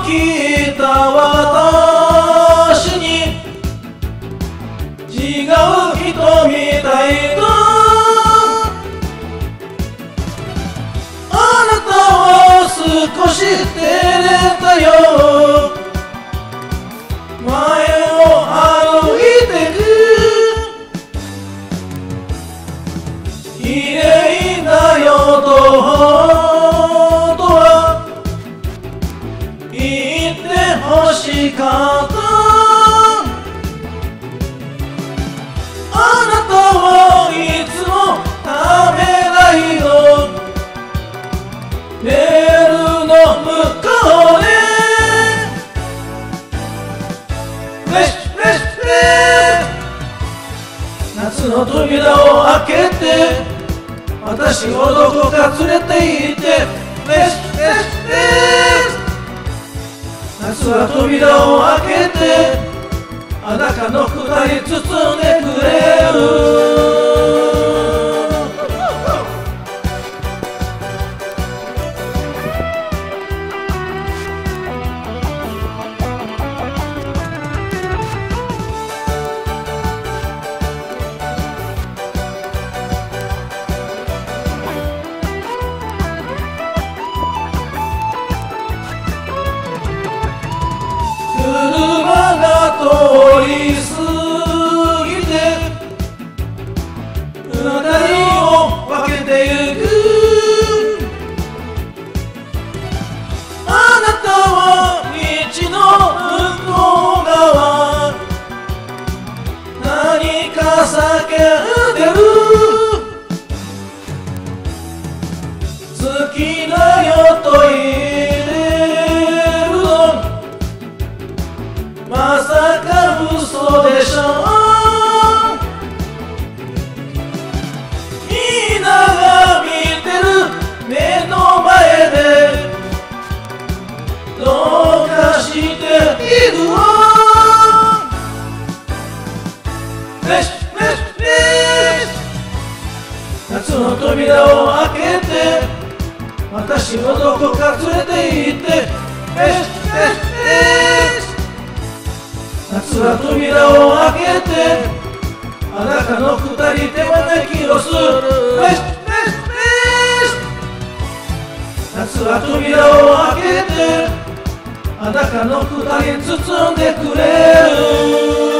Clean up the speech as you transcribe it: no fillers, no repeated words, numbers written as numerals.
聞いた私に違う人みたいとあなたは少し照れたよ前を歩いてく綺麗だよとは言ってほしかったあなたはいつもためらいのベルの向こうでフレッシュフレッシュフレッシュ夏の扉を開けて私をどこか連れて行ってフレッシュフレッシュフレッシュ夏は扉を開けて裸の二人包んでくれる車が通り過ぎて二人を分けてゆくあなたは道の向こう側何か叫んでる好きだよと言えるのまさか嘘でしょみんなが見てる目の前でどうかしているわフレッシュフレッシュフレッシュ夏の扉を開けて私をどこか連れて行ってフレッシュフレッシュフレッシュ夏は扉を開けて裸の二人手招きをするフレッシュフレッシュフレッシュ夏は扉を開けて裸の二人包んでくれる